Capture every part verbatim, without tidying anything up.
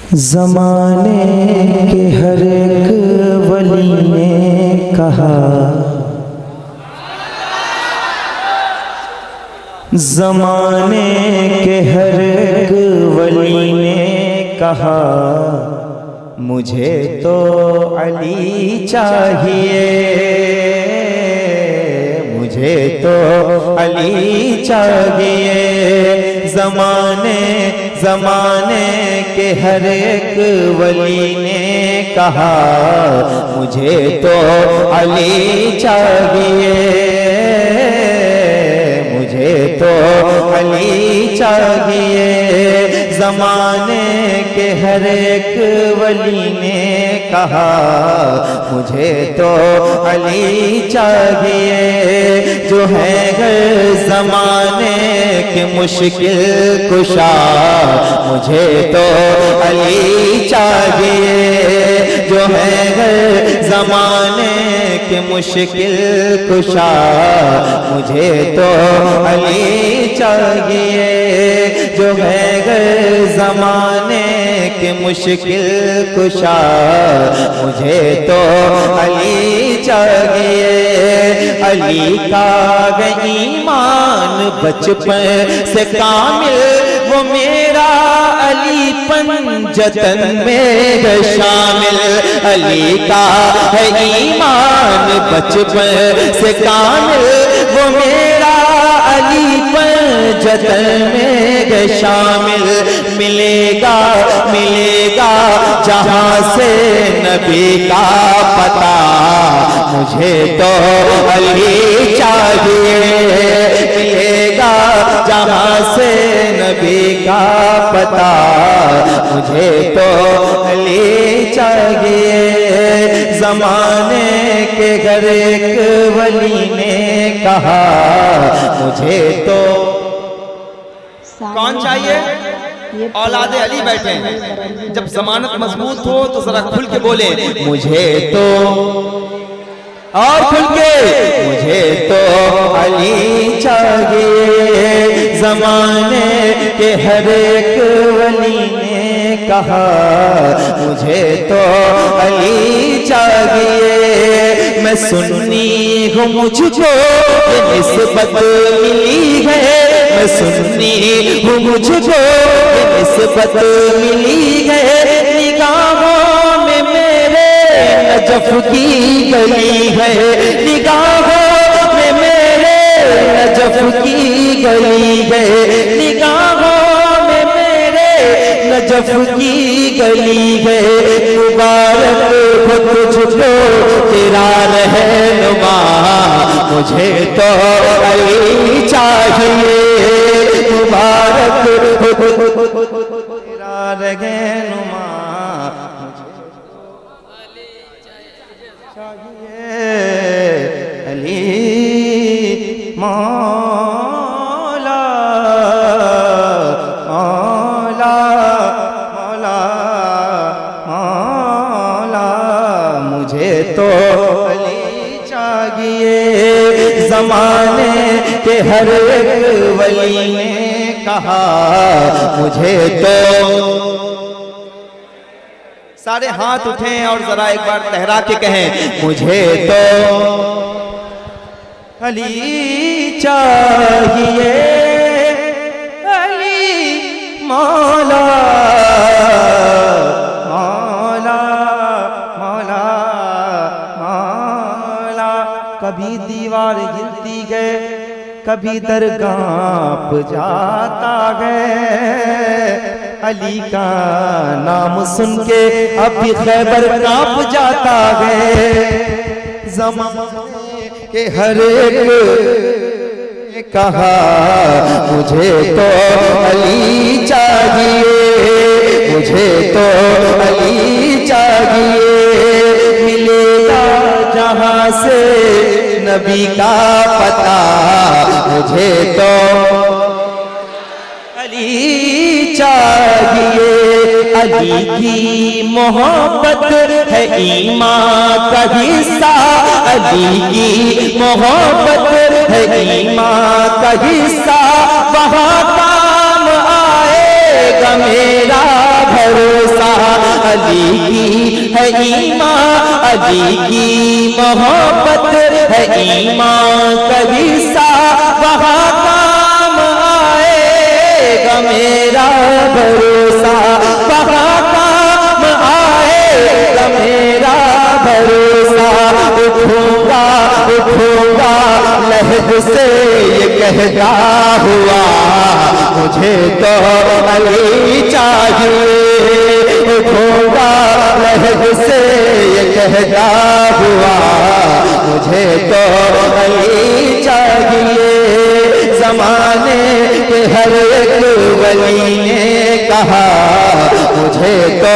ज़माने के हर एक वली ने कहा, ज़माने के हर एक वली ने कहा, मुझे तो अली चाहिए, मुझे तो अली चाहिए। ज़माने ज़माने के हर एक वली ने कहा, मुझे तो अली चाहिए, मुझे तो अली चाहिए। ज़माने के हर एक वली ने कहा, मुझे तो अली चाहिए। जो है घर ज़माने के मुश्किल कुशा, मुझे तो अली चाहिए। जो है घर ज़माने के मुश्किल कुशा, मुझे तो अली चाहिए। जो है घर ज़माने के मुश्किल कुशा, मुझे तो अली चाहिए। अली का ईमान बचपन से कामिल, वो मेरा अलीपन जतन में शामिल। अली का है ईमान बचपन से कामिल, वो मेरा अलीपन जतन में शामिल। मिलेगा मिलेगा जहाँ से नबी का पता, मुझे तो अली चाहिए। मिलेगा जहाँ से नबी का पता, मुझे तो अली चाहिए। ज़माने के घर एक वली ने कहा, मुझे तो कौन चाहिए? औलादे अली बैठे हैं। जब जमानत मजबूत हो तो जरा खुल के बोले, मुझे तो, और खुल के, मुझे तो अली चाहिए। ज़माने के हर एक वली ने कहा, मुझे तो अली चाहिए। मैं सुन्नी हूँ, मुझको निस्बत मिली है, मैं सुन्नी हूँ, मुझको निस्बत मिली है। निगाहों में मेरे नजफ की गली है, निगाहों में मेरे नजफ की गली है। निगाहों में मेरे नजफ की गली है। मुबारक हो तुझको तेरा रहनुमा, मुझे तो अली चाहिए। मुबारक हो तेरा रहनुमा, अली मौला मौला मौला मौला, मुझे तो अली चाहिए। ज़माने के हर एक वली ने कहा, मुझे तो। सारे हाथ उठें और जरा एक बार लहरा के कहें, मुझे तो अली चाहिए, अली मौला मौला मौला मौला। कभी दीवार गिरती गए, कभी दरगाह जाता गए। अली का नाम सुन के अब भी खैबर कांप जाता है। ज़माने के हर एक कहा, मुझे तो अली चाहिए, मुझे तो अली चाहिए। मिलेगा जहाँ से नबी का पता, मुझे तो अली चाहिए। अली की मोहब्बत है ईमान का हिस्सा, अली की मोहब्बत है ईमान का हिस्सा। वहाँ काम आएगा मेरा भरोसा, अली की है ईमान, अली की मोहब्बत है ईमान, कभी सा वहाँ काम आएगा मेरा भरोसा, वहाँ काम आएगा मेरा भरोसा। उठूंगा उठूंगा लहद से ये कहता हुआ, मुझे तो अली चाहिए। उठूंगा लहद से ये कहता हुआ, मुझे तो अली चाहिए। जमाने के हर एक वली ने कहा, मुझे तो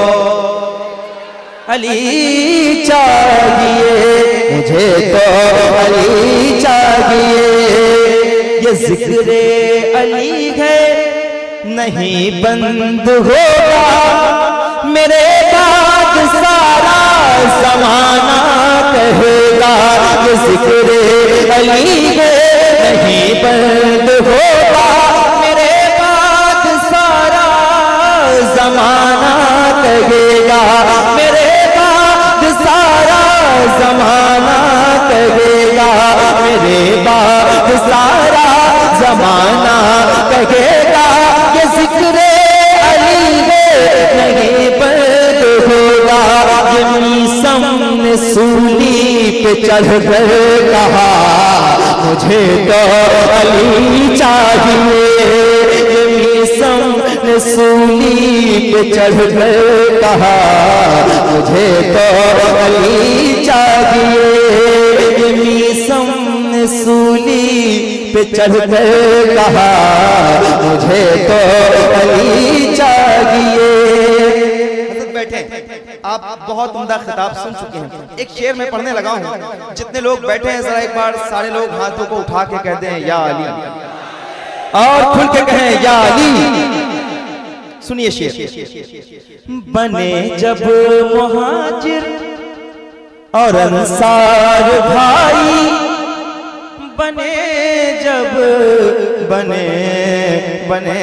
अली चाहिए, मुझे तो अली चाहिए। ये जिक्र अली है नहीं बंद होगा, मेरे बाद सारा ज़माना कहेगा। ये जिक्र अली है नहीं बंद होगा, मेरे बाद सारा ज़माना कहेगा, मेरे बाद सारा ज़माना कहेगा, मेरे बाद सारा ज़माना कहेगा। ये जिक्र अली है नहीं बंद होगा। ये मीसम ने सूली पे चढ़ कर कहा, मुझे तो अली चाहिए। ये मीसम ने सूली पे चढ़ कर कहा, मुझे तो अली चाहिए। ये मीसम ने सूली पे चढ़ कर कहा, मुझे तो अली चाहिए। बैठे, आप बहुत उम्दा खिताब सुन चुके हैं। एक शेर में पढ़ने लगा हूँ, जितने लोग बैठे हैं जरा एक बार सारे लोग हाथों को उठा के कहते हैं या अली, और खुल के कहें या अली। सुनिए शेर। बने जब मुहाजिर और अंसार भाई, बने जब बने बने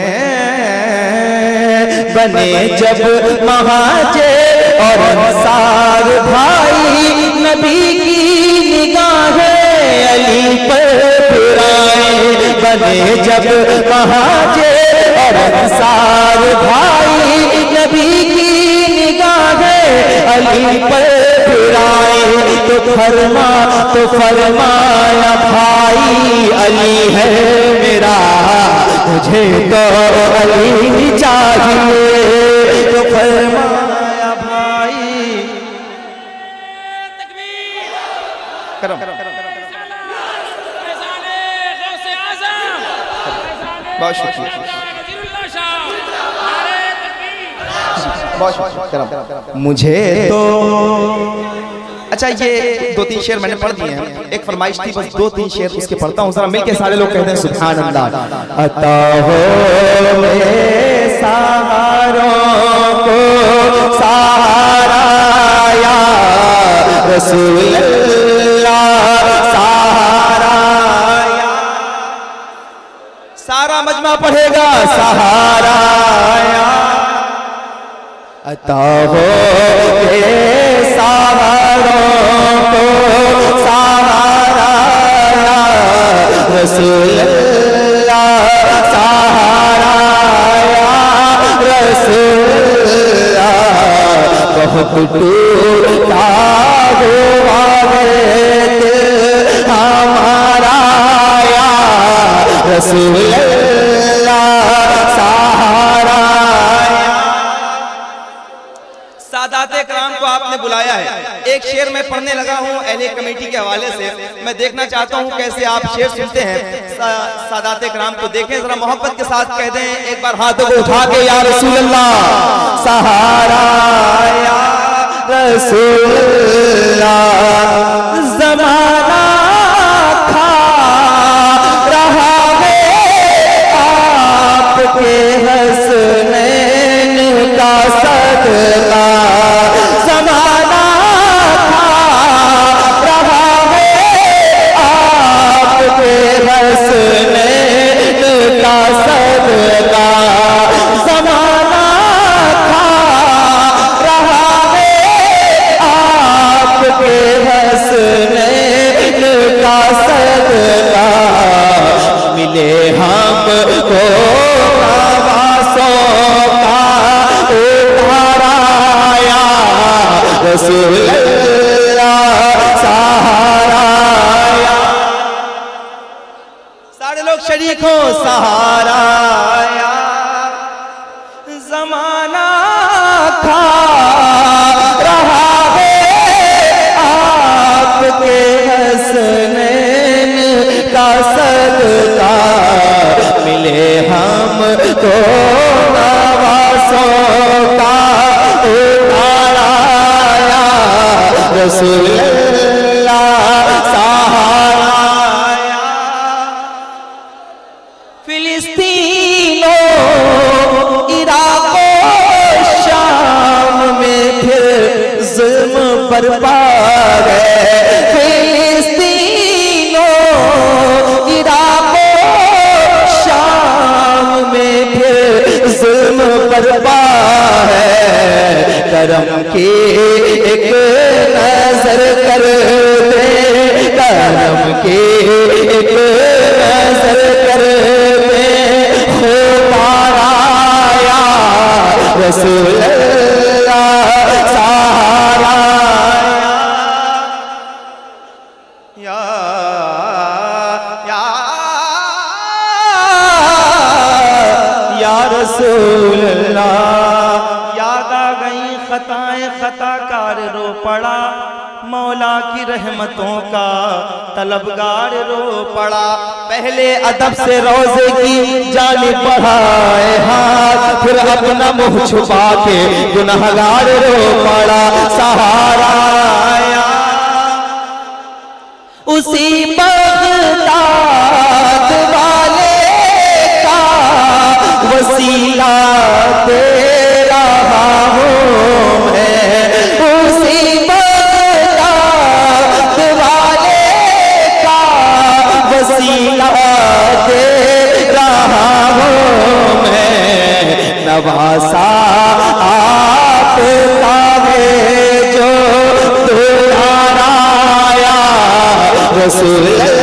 बने जब मुहाजिर और अंसार भाई, नबी की निगाहें अली पर फिराए। बने जब मुहाजिर और अंसार भाई, नबी की निगाहें अली पर फिराए। तो फरमा तो फरमाया भाई अली है मेरा, मुझे तो अली चाहिए। तो फरमाया भाई करम बहुत शुक्रिया, मुझे तो अच्छा ये दो तीन शेर मैंने पढ़ दिए हैं, एक फरमाइश थी बस दो तीन शेर उसके पढ़ता हूँ, जरा मिलके सारे लोग कहते हैं सुभान अल्लाह। अता हो मेरे सहारों को सहारा या रसूल अल्लाह, सहारा या। सारा मजमा पढ़ेगा सहारा या। अता हो मेरे सहारों को सहारा या रसूल अल्लाह, सहारा या रसूल अल्लाह। बहुत टूटा हुआ दिल हमारा या रसूल अल्लाह, सहारा। सादाते कराम को आपने बुलाया है, एक शेर मैं पढ़ने लगा हूँ अहले कमेटी के हवाले से, मैं देखना चाहता हूँ कैसे आप शेर सुनते हैं। सा, सादाते कराम को देखें, जरा मोहब्बत के साथ कह दें एक बार हाथों को उठा के या रसूल अल्लाह, सहारा या रसूल अल्लाह। ज़माना खा रहा है आपके हस्नैन का सदका, ज़माना खा रहा है आपके हस्नैन का सदका, ज़माना खा सदका मिले हमको नवासों का उतारा या रसूल अल्लाह सहारा या फिलिस्तीनों इराक़ो शाम में फिर जुल्म बरपा गए। फिलिस्तीनों इराक़ो शाम में फिर जुल्म बरपा है। करम की एक नजर कर दे, करम की एक नजर कर दे, हो पारा या रसूल अल्लाह सहारा या या या रसूल अल्लाह। याद आ गई खताएं खताकार रो पड़ा, मौला की रहमतों का तलबगार रो पड़ा। पहले अदब से रोजे की जानिब बढ़ाए हाथ, फिर अपना मुंह छुपा के गुनहगार रो पड़ा। सहारा आया उसी बगदाद वाले का वसीला दे रहा हूँ मैं, उसी बगदाद वाले का वसीला दे रहा हूँ मैं। नवासा आपका है जो दुलारा या रसूल